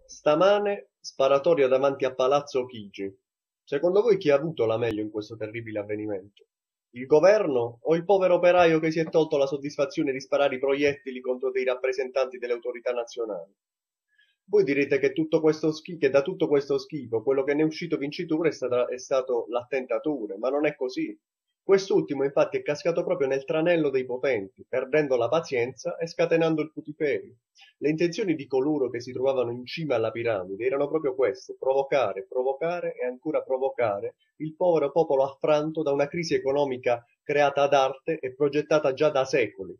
Stamane sparatoria davanti a Palazzo Chigi. Secondo voi chi ha avuto la meglio in questo terribile avvenimento? Il governo o il povero operaio che si è tolto la soddisfazione di sparare i proiettili contro dei rappresentanti delle autorità nazionali? Voi direte che da tutto questo schifo quello che ne è uscito vincitore è stato l'attentatore, ma non è così. Quest'ultimo infatti è cascato proprio nel tranello dei potenti, perdendo la pazienza e scatenando il putiferio. Le intenzioni di coloro che si trovavano in cima alla piramide erano proprio queste: provocare, provocare e ancora provocare il povero popolo affranto da una crisi economica creata ad arte e progettata già da secoli.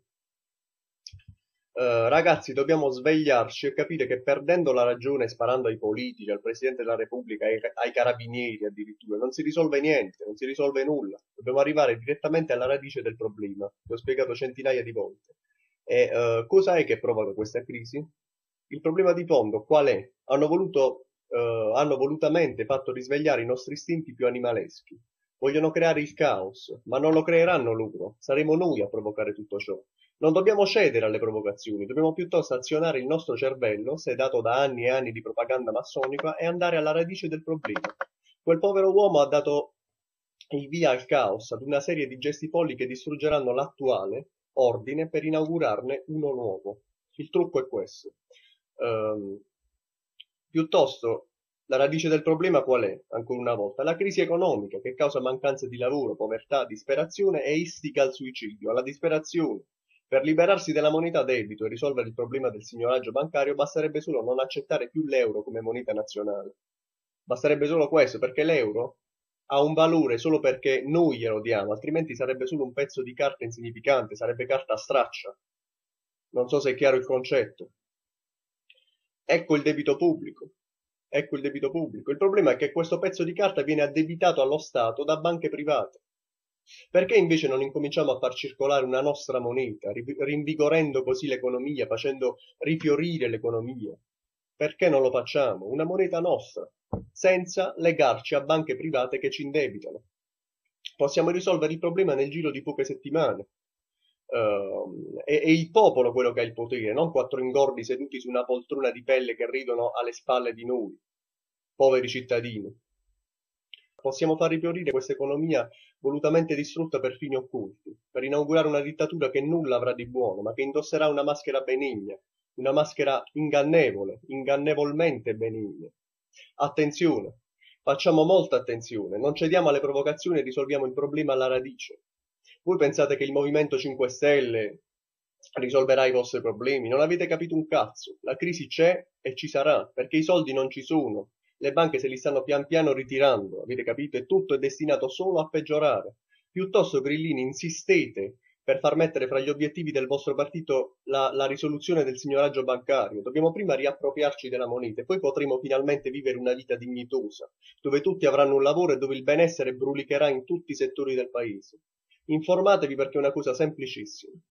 Ragazzi, dobbiamo svegliarci e capire che perdendo la ragione, sparando ai politici, al Presidente della Repubblica, ai carabinieri addirittura, non si risolve niente, non si risolve nulla. Dobbiamo arrivare direttamente alla radice del problema. Vi ho spiegato centinaia di volte. E cosa è che provoca questa crisi? Il problema di fondo qual è? Hanno volutamente fatto risvegliare i nostri istinti più animaleschi. Vogliono creare il caos, ma non lo creeranno loro, saremo noi a provocare tutto ciò. Non dobbiamo cedere alle provocazioni, dobbiamo piuttosto azionare il nostro cervello, sedato da anni e anni di propaganda massonica, e andare alla radice del problema. Quel povero uomo ha dato il via al caos, ad una serie di gesti folli che distruggeranno l'attuale ordine per inaugurarne uno nuovo. Il trucco è questo. Ehm, Piuttosto, la radice del problema qual è? Ancora una volta, la crisi economica che causa mancanza di lavoro, povertà, disperazione e istiga al suicidio, alla disperazione. Per liberarsi della moneta a debito e risolvere il problema del signoraggio bancario basterebbe solo non accettare più l'euro come moneta nazionale. Basterebbe solo questo, perché l'euro ha un valore solo perché noi glielo diamo, altrimenti sarebbe solo un pezzo di carta insignificante, sarebbe carta a straccia. Non so se è chiaro il concetto. Ecco il debito pubblico. Ecco il debito pubblico. Il problema è che questo pezzo di carta viene addebitato allo Stato da banche private. Perché invece non incominciamo a far circolare una nostra moneta, rinvigorendo così l'economia, facendo rifiorire l'economia? Perché non lo facciamo? Una moneta nostra, senza legarci a banche private che ci indebitano. Possiamo risolvere il problema nel giro di poche settimane. È il popolo quello che ha il potere, non quattro ingordi seduti su una poltrona di pelle che ridono alle spalle di noi, poveri cittadini. Possiamo far rifiorire questa economia volutamente distrutta per fini occulti, per inaugurare una dittatura che nulla avrà di buono, ma che indosserà una maschera benigna, una maschera ingannevole, ingannevolmente benigna. Attenzione, facciamo molta attenzione, non cediamo alle provocazioni e risolviamo il problema alla radice. Voi pensate che il Movimento 5 Stelle risolverà i vostri problemi? Non avete capito un cazzo. La crisi c'è e ci sarà, perché i soldi non ci sono. Le banche se li stanno pian piano ritirando, avete capito? E tutto è destinato solo a peggiorare. Piuttosto, Grillini, insistete per far mettere fra gli obiettivi del vostro partito la risoluzione del signoraggio bancario. Dobbiamo prima riappropriarci della moneta e poi potremo finalmente vivere una vita dignitosa, dove tutti avranno un lavoro e dove il benessere brulicherà in tutti i settori del paese. Informatevi perché è una cosa semplicissima.